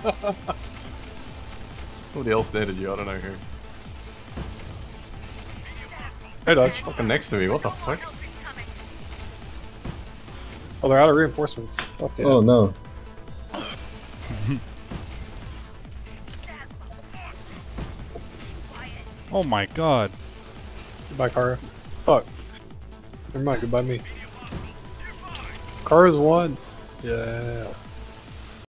Somebody else netted you, I don't know who. Hey, Dodge. Fucking next to me, what the fuck? Oh, they're out of reinforcements. Fuck yeah. Oh no. Oh my god. Goodbye, Kara. Fuck. Never mind, goodbye me. Kara's won. Yeah.